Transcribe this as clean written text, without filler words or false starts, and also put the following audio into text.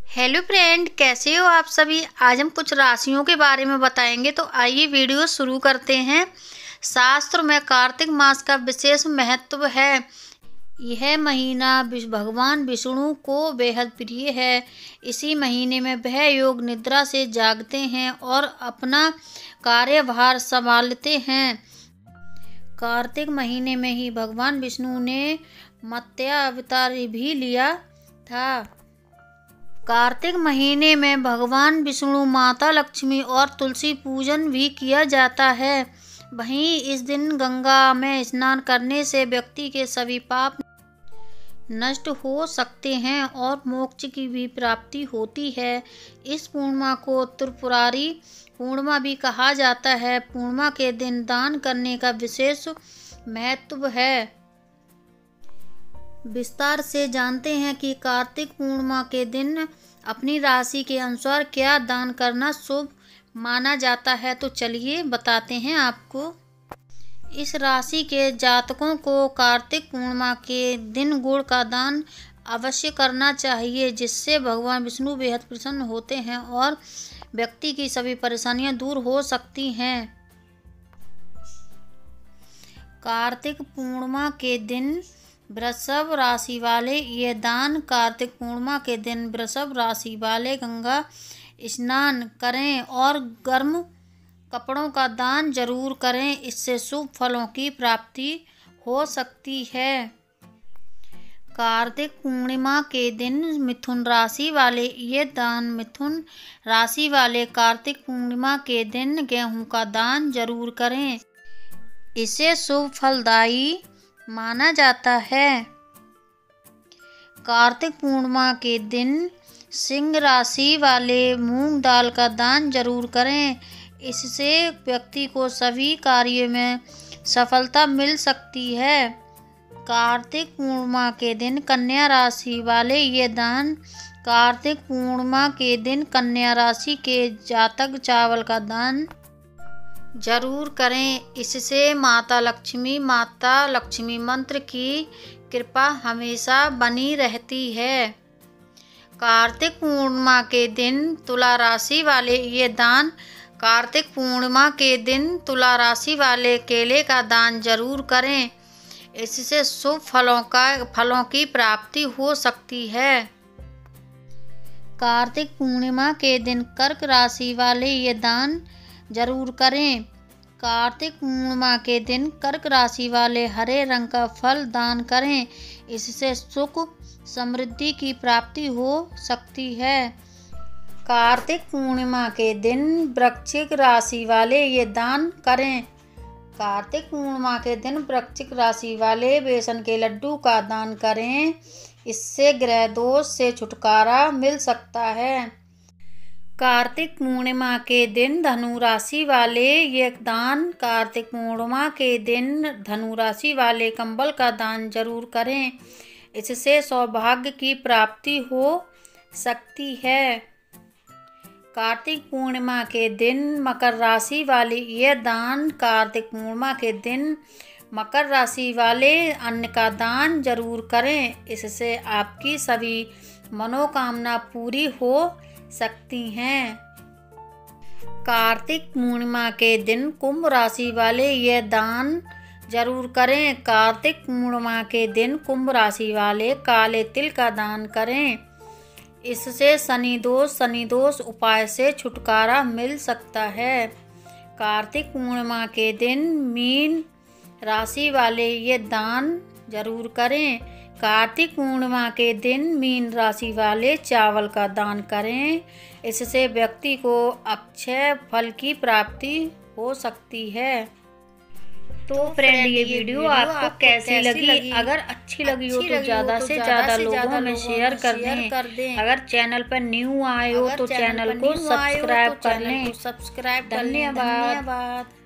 Hello friend, कैसे हो आप सभी। आज हम कुछ राशियों के बारे में बताएंगे, तो आइए वीडियो शुरू करते हैं। शास्त्र में कार्तिक मास का विशेष महत्व है। यह महीना भगवान विष्णु को बेहद प्रिय है। इसी महीने में वह योग निद्रा से जागते हैं और अपना कार्यभार संभालते हैं। कार्तिक महीने में ही भगवान विष्णु ने मत्स्य अवतार भी लिया था। कार्तिक महीने में भगवान विष्णु, माता लक्ष्मी और तुलसी पूजन भी किया जाता है। वहीं इस दिन गंगा में स्नान करने से व्यक्ति के सभी पाप नष्ट हो सकते हैं और मोक्ष की भी प्राप्ति होती है। इस पूर्णिमा को त्रिपुरारी पूर्णिमा भी कहा जाता है। पूर्णिमा के दिन दान करने का विशेष महत्व है। विस्तार से जानते हैं कि कार्तिक पूर्णिमा के दिन अपनी राशि के अनुसार क्या दान करना शुभ माना जाता है। तो चलिए बताते हैं आपको। इस राशि के जातकों को कार्तिक पूर्णिमा के दिन गुड़ का दान अवश्य करना चाहिए, जिससे भगवान विष्णु बेहद प्रसन्न होते हैं और व्यक्ति की सभी परेशानियां दूर हो सकती हैं। कार्तिक पूर्णिमा के दिन वृषभ राशि वाले ये दान। कार्तिक पूर्णिमा के दिन वृषभ राशि वाले गंगा स्नान करें और गर्म कपड़ों का दान जरूर करें। इससे शुभ फलों की प्राप्ति हो सकती है। कार्तिक पूर्णिमा के दिन मिथुन राशि वाले ये दान। मिथुन राशि वाले कार्तिक पूर्णिमा के दिन गेहूं का दान जरूर करें। इसे शुभ फलदायी माना जाता है। कार्तिक पूर्णिमा के दिन सिंह राशि वाले मूंग दाल का दान जरूर करें। इससे व्यक्ति को सभी कार्य में सफलता मिल सकती है। कार्तिक पूर्णिमा के दिन कन्या राशि वाले ये दान। कार्तिक पूर्णिमा के दिन कन्या राशि के जातक चावल का दान जरूर करें। इससे माता लक्ष्मी मंत्र की कृपा हमेशा बनी रहती है। कार्तिक पूर्णिमा के दिन तुला राशि वाले ये दान। कार्तिक पूर्णिमा के दिन तुला राशि वाले केले का दान जरूर करें। इससे शुभ फलों की प्राप्ति हो सकती है। कार्तिक पूर्णिमा के दिन कर्क राशि वाले ये दान जरूर करें। कार्तिक पूर्णिमा के दिन कर्क राशि वाले हरे रंग का फल दान करें। इससे सुख समृद्धि की प्राप्ति हो सकती है। कार्तिक पूर्णिमा के दिन वृश्चिक राशि वाले ये दान करें। कार्तिक पूर्णिमा के दिन वृश्चिक राशि वाले बेसन के लड्डू का दान करें। इससे ग्रह दोष से छुटकारा मिल सकता है। कार्तिक पूर्णिमा के दिन धनु राशि वाले ये दान। कार्तिक पूर्णिमा के दिन धनु राशि वाले कंबल का दान जरूर करें। इससे सौभाग्य की प्राप्ति हो सकती है। कार्तिक पूर्णिमा के दिन मकर राशि वाले ये दान। कार्तिक पूर्णिमा के दिन मकर राशि वाले अन्न का दान जरूर करें। इससे आपकी सभी मनोकामना पूरी हो सकती हैं। कार्तिक पूर्णिमा के दिन कुंभ राशि वाले ये दान जरूर करें। कार्तिक पूर्णिमा के दिन कुंभ राशि वाले काले तिल का दान करें। इससे शनि दोष उपाय से छुटकारा मिल सकता है। कार्तिक पूर्णिमा के दिन मीन राशि वाले ये दान जरूर करें। कार्तिक पूर्णिमा के दिन मीन राशि वाले चावल का दान करें। इससे व्यक्ति को अक्षय फल की प्राप्ति हो सकती है। तो फ्रेंड, ये वीडियो आपको कैसी लगी? अगर अच्छी लगी हो तो ज़्यादा से ज़्यादा लोगों में शेयर कर दें। अगर चैनल पर न्यू आए हो तो चैनल को सब्सक्राइब कर लें। धन्यवाद।